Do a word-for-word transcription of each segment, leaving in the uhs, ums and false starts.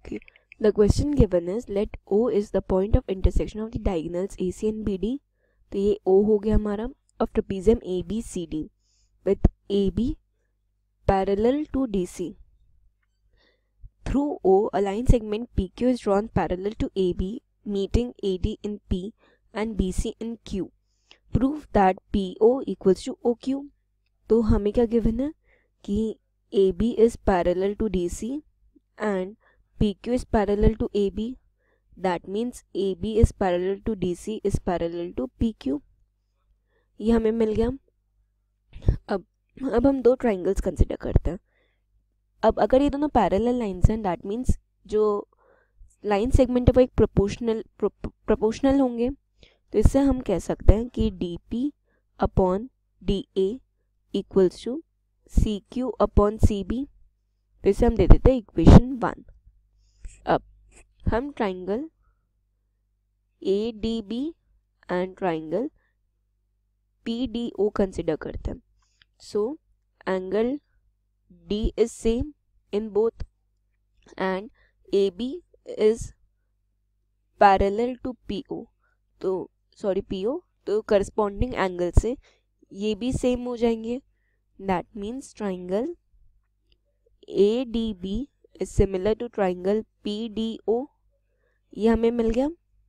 Okay, the question given is let O is the point of intersection of the diagonals A C and B D. तो ये O हो गया हमारा of trapezium A B C D with A B parallel to D C. Through O, a line segment P Q is drawn parallel to A B, meeting A D in P and B C in Q. Prove that P O equals to O Q. तो हमें क्या given है कि A B is parallel to D C and P Q is parallel to A B. That means A B is parallel to D C is parallel to P Q. ये हमें मिल गया. अब अब हम दो ट्राइंगल्स कंसिडर करते हैं. अब अगर ये दोनों पैरेलल लाइंस हैं दैट मीन्स जो लाइन सेगमेंट है वो एक प्रोपोर्शनल प्रोपोर्शनल होंगे. तो इससे हम कह सकते हैं कि D P upon D A equals to C Q upon C B. तो इसे हम दे देते हैं इक्वेशन वन. अब हम triangle A D B and triangle P D O consider करते हैं. So angle D is same in both and A B is parallel to P O. तो सॉरी P O तो करस्पॉन्डिंग एंगल से ये भी same हो जाएंगे. That means triangle A D B is similar to triangle P D O. ये हमें मिल गया.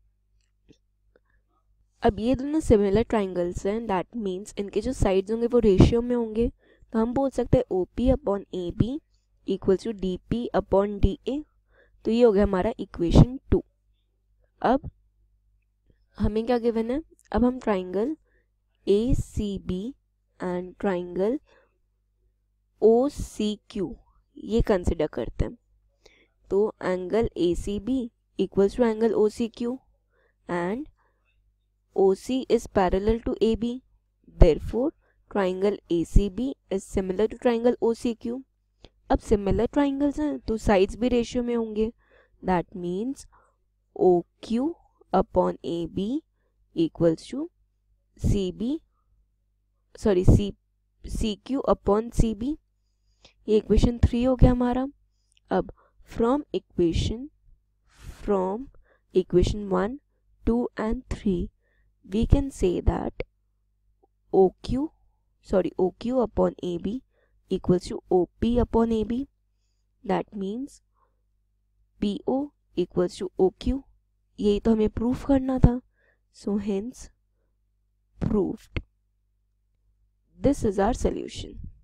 अब ये दोनों सिमिलर ट्राइंगल्स हैं दैट मीन्स इनके जो साइड्स होंगे वो रेशियो में होंगे. तो हम बोल सकते हैं O P upon A B equals to D P upon D A. तो ये हो गया हमारा इक्वेशन टू. अब हमें क्या गिवन है. अब हम triangle A C B and triangle O C Q ये कंसिडर करते हैं. तो angle A C B equals to angle O C Q and O C is parallel to A B. Therefore, triangle A C B is similar to triangle O C Q. अब similar triangles हैं तो sides भी ratio में होंगे. That means O Q upon A B equals to C B sorry C C Q upon C B. ये equation three हो गया हमारा. अब from equation from equation one, two and three we can say that O Q sorry O Q upon A B equals to O P upon A B. That means P O equals to O Q. यही तो हमें proof करना था. So hence proved. This is our solution.